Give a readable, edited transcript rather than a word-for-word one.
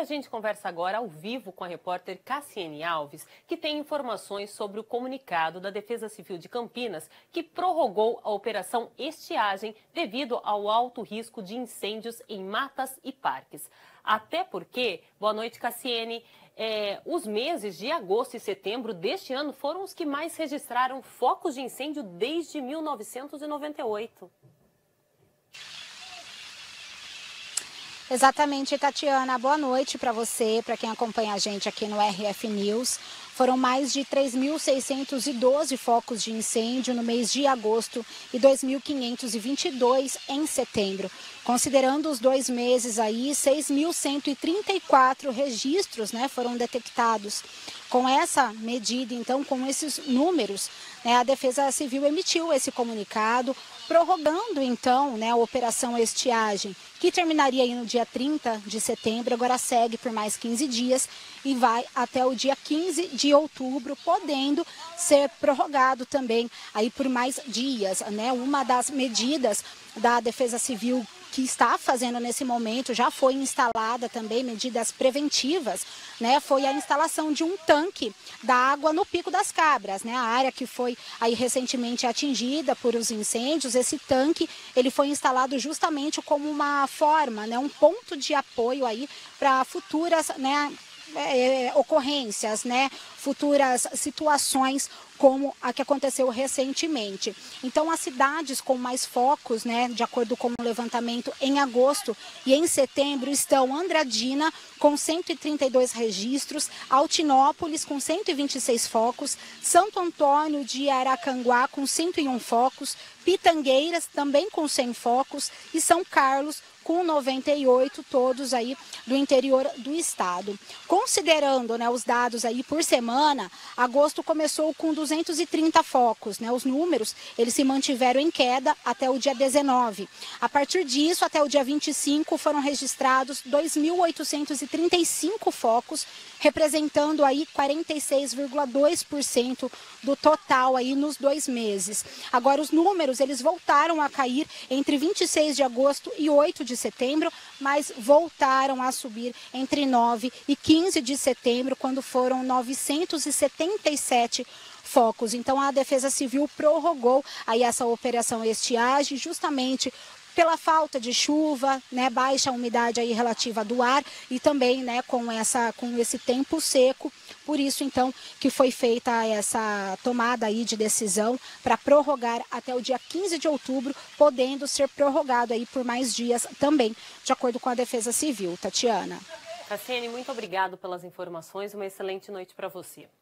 a gente conversa agora ao vivo com a repórter Cassiane Alves, que tem informações sobre o comunicado da Defesa Civil de Campinas, que prorrogou a Operação Estiagem devido ao alto risco de incêndios em matas e parques. Até porque, boa noite, Cassiane, os meses de agosto e setembro deste ano foram os que mais registraram focos de incêndio desde 1998. Exatamente, Tatiana. Boa noite para você, para quem acompanha a gente aqui no RF News. Foram mais de 3.612 focos de incêndio no mês de agosto e 2.522 em setembro. Considerando os 2 meses aí, 6.134 registros, foram detectados. Com essa medida, então, com esses números, a Defesa Civil emitiu esse comunicado, prorrogando, então, a Operação Estiagem, que terminaria aí no dia 30 de setembro, agora segue por mais 15 dias e vai até o dia 15 de outubro, podendo ser prorrogado também aí por mais dias, Uma das medidas da Defesa Civil que está fazendo nesse momento, já foi instalada também medidas preventivas, foi a instalação de um tanque da água no Pico das Cabras, a área que foi aí recentemente atingida por os incêndios. Esse tanque, ele foi instalado justamente como uma forma, um ponto de apoio aí para futuras, ocorrências, futuras situações como a que aconteceu recentemente. Então, as cidades com mais focos, de acordo com o levantamento em agosto e em setembro, estão Andradina, com 132 registros, Altinópolis, com 126 focos, Santo Antônio de Aracanguá, com 101 focos, Pitangueiras, também com 100 focos, e São Carlos, com 98, todos aí do interior do estado. Considerando os dados aí por semana, agosto começou com 230 focos, Os números, eles se mantiveram em queda até o dia 19. A partir disso, até o dia 25, foram registrados 2.835 focos, representando aí 46,2% do total aí nos 2 meses. Agora, os números, eles voltaram a cair entre 26 de agosto e 8 de setembro, mas voltaram a subir entre 9 e 15 de setembro, quando foram 977 focos. Então, a Defesa Civil prorrogou aí essa Operação Estiagem, justamente pela falta de chuva, baixa umidade aí relativa do ar e também, com esse tempo seco. Por isso, então, que foi feita essa tomada aí de decisão para prorrogar até o dia 15 de outubro, podendo ser prorrogado aí por mais dias também, de acordo com a Defesa Civil. Tatiana. Cassiane, muito obrigado pelas informações. Uma excelente noite para você.